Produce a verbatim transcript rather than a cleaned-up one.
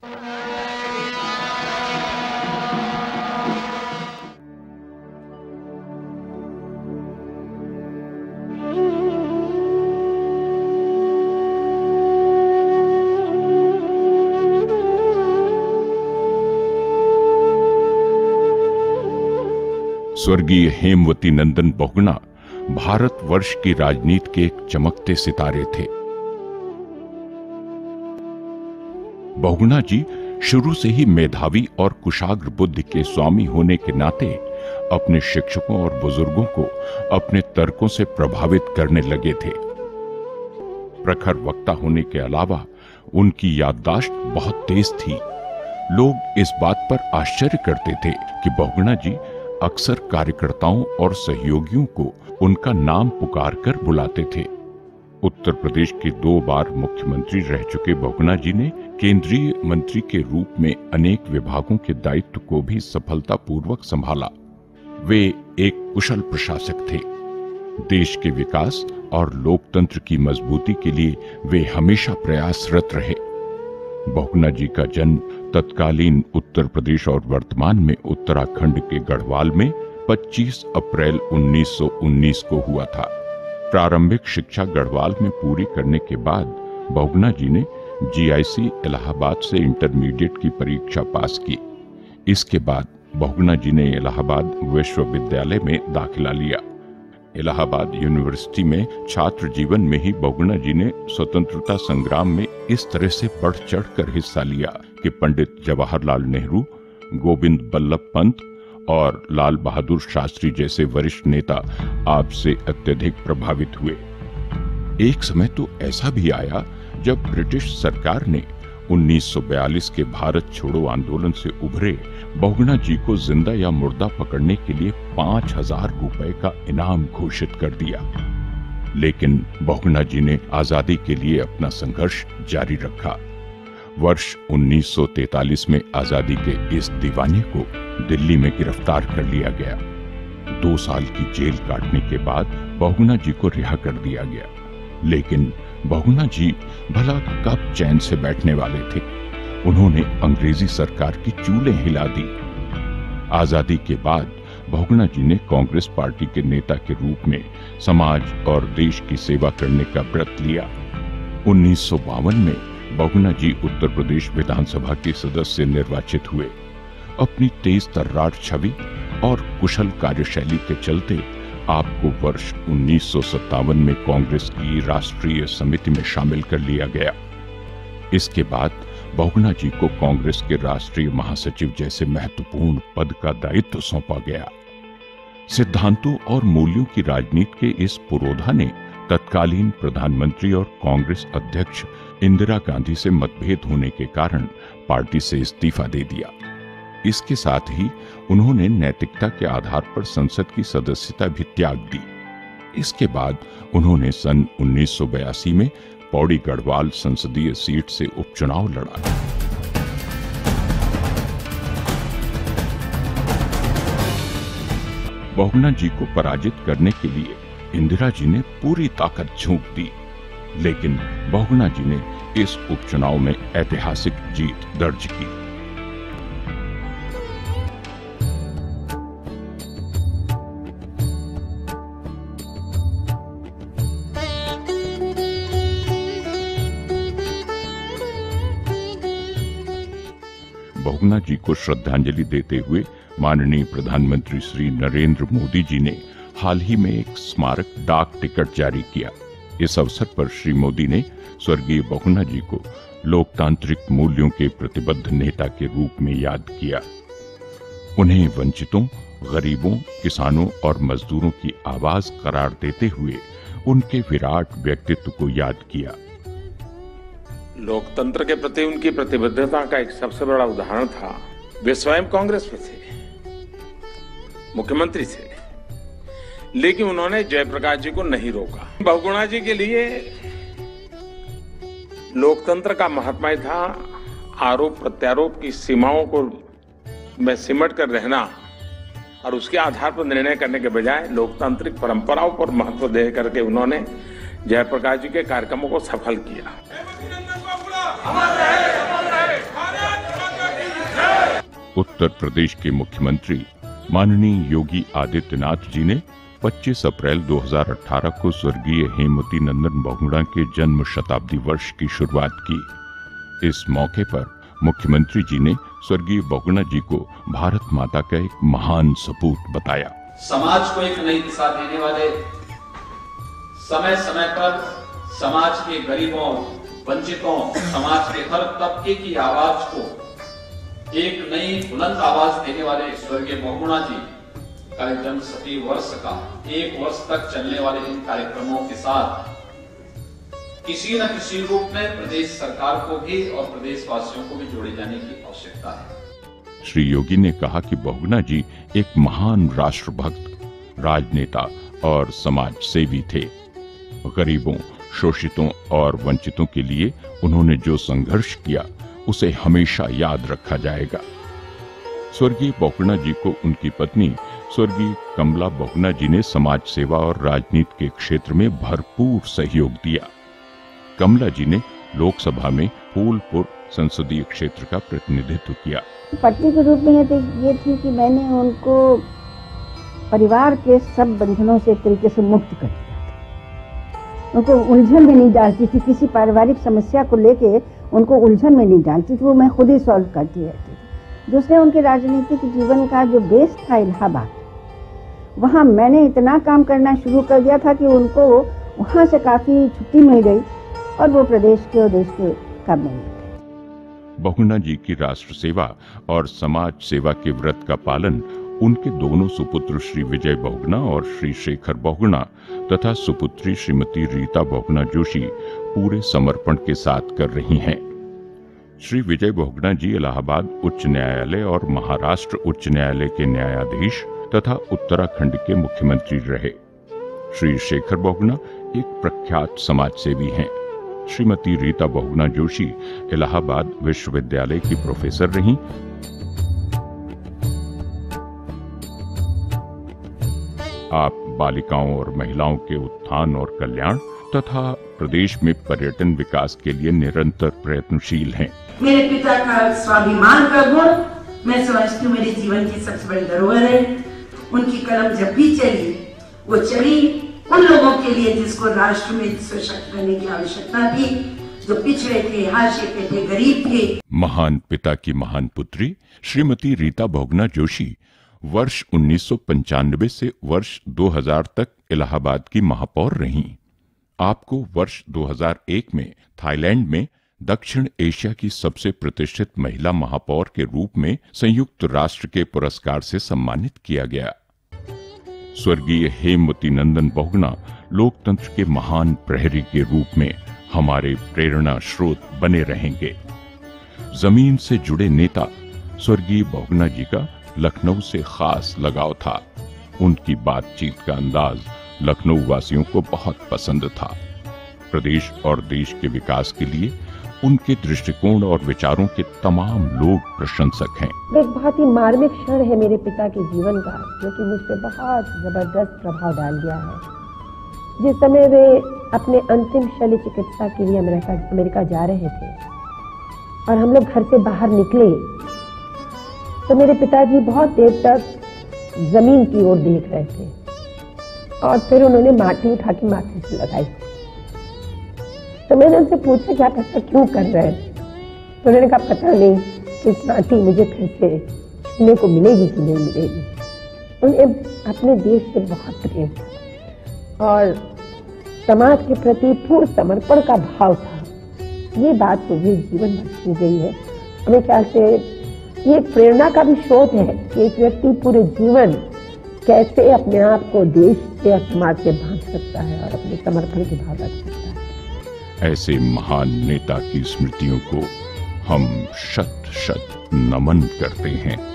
स्वर्गीय हेमवती नंदन बहुगुणा भारतवर्ष की राजनीति के एक चमकते सितारे थे। बहुगुणा जी शुरू से ही मेधावी और कुशाग्र बुद्धि के स्वामी होने के नाते अपने शिक्षकों और बुजुर्गों को अपने तर्कों से प्रभावित करने लगे थे। प्रखर वक्ता होने के अलावा उनकी याददाश्त बहुत तेज थी। लोग इस बात पर आश्चर्य करते थे कि बहुगुणा जी अक्सर कार्यकर्ताओं और सहयोगियों को उनका नाम पुकार कर बुलाते थे। उत्तर प्रदेश के दो बार मुख्यमंत्री रह चुके बहुगुणा जी ने केंद्रीय मंत्री के रूप में अनेक विभागों के दायित्व को भी सफलतापूर्वक संभाला। वे एक कुशल प्रशासक थे। देश के विकास और लोकतंत्र की मजबूती के लिए वे हमेशा प्रयासरत रहे। बहुगुणा जी का जन्म तत्कालीन उत्तर प्रदेश और वर्तमान में उत्तराखंड के गढ़वाल में पच्चीस अप्रैल उन्नीस सौ उन्नीस को हुआ था। प्रारंभिक शिक्षा गढ़वाल में पूरी करने के बाद बहुगुणा जी ने जीआईसी इलाहाबाद से इंटरमीडिएट की परीक्षा पास की। इसके बाद बहुगुणा जी ने इलाहाबाद विश्वविद्यालय में दाखिला लिया। इलाहाबाद यूनिवर्सिटी में छात्र जीवन में ही बहुगुणा जी ने स्वतंत्रता संग्राम में इस तरह से बढ़ चढ़कर हिस्सा लिया कि पंडित जवाहरलाल नेहरू, गोविंद बल्लभ पंत और लाल बहादुर शास्त्री जैसे वरिष्ठ नेता आपसे अत्यधिक प्रभावित हुए। एक समय तो ऐसा भी आया जब ब्रिटिश सरकार ने उन्नीस सौ बयालीस के भारत छोड़ो आंदोलन से उभरे बहुगुणा जी को जिंदा या मुर्दा पकड़ने के लिए पांच हजार रुपए का इनाम घोषित कर दिया। लेकिन बहुगुणा जी ने आजादी के लिए अपना संघर्ष जारी रखा। वर्ष उन्नीस सौ तैंतालीस में आजादी के इस दीवाने को दिल्ली में गिरफ्तार कर लिया गया। दो साल की जेल काटने के बाद बहुगुणा जी को रिहा कर दिया गया। लेकिन बहुगुणा जी भला कब चैन से बैठने वाले थे। उन्होंने अंग्रेजी सरकार की चूलें हिला दी। आजादी के बाद बहुगुणा जी ने कांग्रेस पार्टी के नेता के रूप में समाज और देश की सेवा करने का व्रत लिया। उन्नीस सौ बावन में बहुगुणा जी उत्तर प्रदेश विधानसभा के सदस्य निर्वाचित हुए। अपनी तेज तर्रार छवि और कुशल कार्यशैली के चलते आपको वर्ष उन्नीस सौ सत्तावन में कांग्रेस की राष्ट्रीय समिति में शामिल कर लिया गया। इसके बाद बहुगुणा जी को कांग्रेस के राष्ट्रीय महासचिव जैसे महत्वपूर्ण पद का दायित्व सौंपा गया। सिद्धांतों और मूल्यों की राजनीति के इस पुरोधा ने तत्कालीन प्रधानमंत्री और कांग्रेस अध्यक्ष इंदिरा गांधी से मतभेद होने के कारण पार्टी से इस्तीफा दे दिया। इसके साथ ही उन्होंने नैतिकता के आधार पर संसद की सदस्यता भी त्याग दी। इसके बाद उन्होंने सन उन्नीस सौ बयासी में पौड़ी गढ़वाल संसदीय सीट से उपचुनाव लड़ा। बहुगुणा जी को पराजित करने के लिए इंदिरा जी ने पूरी ताकत झोंक दी। लेकिन बहुगुणा जी ने इस उपचुनाव में ऐतिहासिक जीत दर्ज की। बहुगुणा जी को श्रद्धांजलि देते हुए माननीय प्रधानमंत्री श्री नरेंद्र मोदी जी ने हाल ही में एक स्मारक डाक टिकट जारी किया। इस अवसर पर श्री मोदी ने स्वर्गीय बहुगुणा जी को लोकतांत्रिक मूल्यों के प्रतिबद्ध नेता के रूप में याद किया। उन्हें वंचितों, गरीबों, किसानों और मजदूरों की आवाज करार देते हुए उनके विराट व्यक्तित्व को याद किया। लोकतंत्र के प्रति उनकी प्रतिबद्धता का एक सबसे बड़ा उदाहरण था। वे स्वयं कांग्रेस में थे, मुख्यमंत्री थे, लेकिन उन्होंने जयप्रकाश जी को नहीं रोका। बहुगुणा जी के लिए लोकतंत्र का महात्मा था आरोप प्रत्यारोप की सीमाओं को में सिमट कर रहना और उसके आधार पर निर्णय करने के बजाय लोकतांत्रिक परंपराओं पर महत्व दे करके उन्होंने जयप्रकाश जी के कार्यक्रमों को सफल किया। उत्तर प्रदेश के मुख्यमंत्री माननीय योगी आदित्यनाथ जी ने पच्चीस अप्रैल दो हज़ार अठारह को स्वर्गीय हेमवती नंदन बहुगुणा के जन्म शताब्दी वर्ष की शुरुआत की। इस मौके पर मुख्यमंत्री जी ने स्वर्गीय बहुगुणा जी को भारत माता का एक महान सपूत बताया। समाज को एक नई दिशा देने वाले, समय समय पर समाज के गरीबों, वंचितों, समाज के हर तबके की आवाज को एक नई बुलंद आवाज देने वाले स्वर्गीय बहुगुणा जी का जन्म शती वर्ष का एक वर्ष तक चलने वाले इन कार्यक्रमों के साथ किसी न किसी रूप में प्रदेश सरकार को भी और प्रदेशवासियों को भी जोड़े जाने की आवश्यकता है। श्री योगी ने कहा कि बहुगुणा जी एक महान राष्ट्रभक्त, राजनेता और समाज सेवी थे। गरीबों, शोषितों और वंचितों के लिए उन्होंने जो संघर्ष किया उसे हमेशा याद रखा जाएगा। स्वर्गीय बहुगुणा जी को उनकी पत्नी स्वर्गीय कमला बहुगुणा जी ने समाज सेवा और राजनीति के क्षेत्र में भरपूर सहयोग दिया। कमला जी ने लोकसभा में फूलपुर संसदीय क्षेत्र का प्रतिनिधित्व किया। पत्नी के रूप में ये थी, ये थी कि मैंने उनको परिवार के सब बंधनों से एक तरीके से मुक्त कर दिया। उनको उलझन में नहीं डालती थी, किसी पारिवारिक समस्या को लेके उनको उलझन में नहीं डालती थी, वो मैं खुद ही सॉल्व करती रहती थी। दूसरे उनके राजनीतिक जीवन का जो बेस था इलाहाबाद, वहाँ मैंने इतना काम करना शुरू कर दिया था कि उनको वहाँ से काफी छुट्टी मिल गई और वो प्रदेश के और देश के काम में गए। बहुगुणा जी की राष्ट्र सेवा और समाज सेवा के व्रत का पालन उनके दोनों सुपुत्र श्री विजय बहुगुणा और श्री शेखर बहुगुणा तथा सुपुत्री श्रीमती रीता बहुगुणा जोशी पूरे समर्पण के साथ कर रही हैं। श्री विजय बहुगुणा जी इलाहाबाद उच्च न्यायालय और महाराष्ट्र उच्च न्यायालय के न्यायाधीश तथा उत्तराखंड के मुख्यमंत्री रहे। श्री शेखर बहुगुणा एक प्रख्यात समाजसेवी हैं। श्रीमती रीता बहुगुणा जोशी इलाहाबाद विश्वविद्यालय की प्रोफेसर रहीं। आप बालिकाओं और महिलाओं के उत्थान और कल्याण तथा प्रदेश में पर्यटन विकास के लिए निरंतर प्रयत्नशील हैं। मेरे पिता का स्वाभिमान का गुण मैं समझती हूँ मेरे जीवन की सबसे बड़ी धरोहर है। उनकी कलम जब भी चली, वो चली उन लोगों के लिए जिसको राष्ट्र में सशक्त रहने की आवश्यकता थी, जो पिछड़े थे, हाशिए पे थे, गरीब थे। महान पिता की महान पुत्री श्रीमती रीता बहुगुणा जोशी वर्ष उन्नीस सौ पंचानवे से वर्ष दो हज़ार तक इलाहाबाद की महापौर रहीं। आपको वर्ष दो हज़ार एक में थाईलैंड में दक्षिण एशिया की सबसे प्रतिष्ठित महिला महापौर के रूप में संयुक्त राष्ट्र के पुरस्कार से सम्मानित किया गया। स्वर्गीय हेमवती नंदन बहुगुणा लोकतंत्र के महान प्रहरी के रूप में हमारे प्रेरणा स्रोत बने रहेंगे। जमीन से जुड़े नेता स्वर्गीय बहुगुणा जी का लखनऊ से खास लगाव था। उनकी बातचीत का अंदाज लखनऊ वासियों को बहुत पसंद था। प्रदेश और देश के विकास के लिए उनके दृष्टिकोण और विचारों के तमाम लोग प्रशंसक हैं। एक बहुत ही मार्मिक क्षण है मेरे पिता के जीवन का, जो कि मुझ पे बहुत जबरदस्त प्रभाव डाल गया है। जिस समय वे अपने अंतिम शल्य चिकित्सा के लिए अमेरिका अमेरिका जा रहे थे और हम लोग घर से बाहर निकले, तो मेरे पिताजी बहुत देर तक जमीन की ओर देख रहे थे और फिर उन्होंने माटी उठा के माथे से लगाई। तो मैंने उनसे पूछा क्या ऐसा क्यों कर रहे हैं? तो उन्होंने कहा पता नहीं कि माटी मुझे फिर से छूने को मिलेगी कि नहीं मिलेगी। उन्हें अपने देश से बहुत प्रेम था और समाज के प्रति पूर्ण समर्पण का भाव था। ये बात मुझे जीवन भर छू गई है। मेरे ख्याल से ये प्रेरणा का भी स्रोत है कि एक व्यक्ति पूरे जीवन कैसे अपने आप को देश से और समाज से बांध सकता है और अपने समर्पण की भाव रख सकता है। ऐसे महान नेता की स्मृतियों को हम शत शत नमन करते हैं।